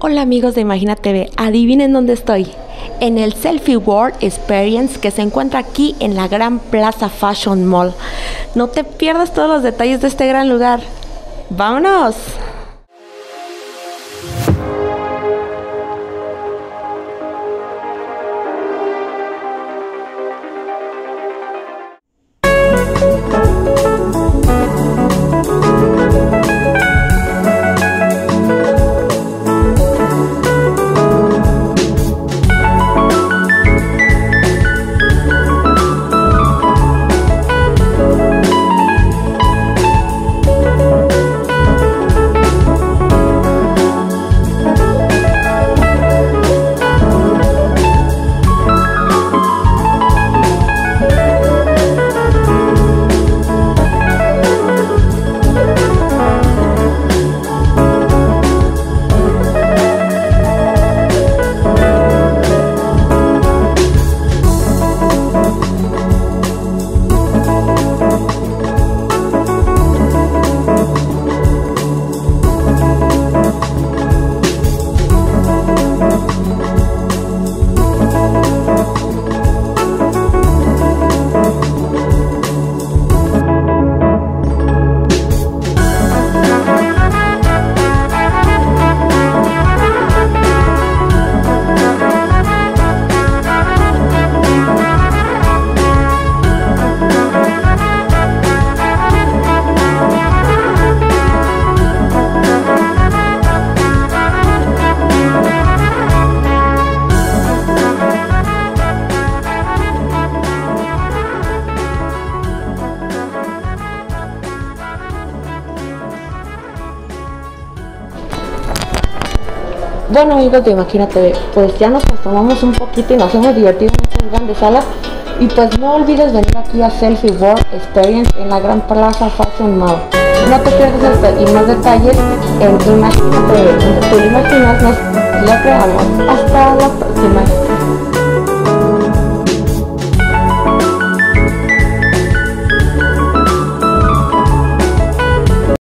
Hola amigos de Imagina TV, adivinen dónde estoy. En el Selfie World Experience que se encuentra aquí en la Gran Plaza Fashion Mall. No te pierdas todos los detalles de este gran lugar. ¡Vámonos! Bueno amigos de Imagina TV, pues ya nos tomamos un poquito y nos hemos divertido en estas grandes salas. Y pues no olvides venir aquí a Selfie World Experience en la Gran Plaza Fashion Mall. No te pierdas esto y más detalles en Imagina TV, donde tú lo imaginas, nos lo creamos. Hasta la próxima.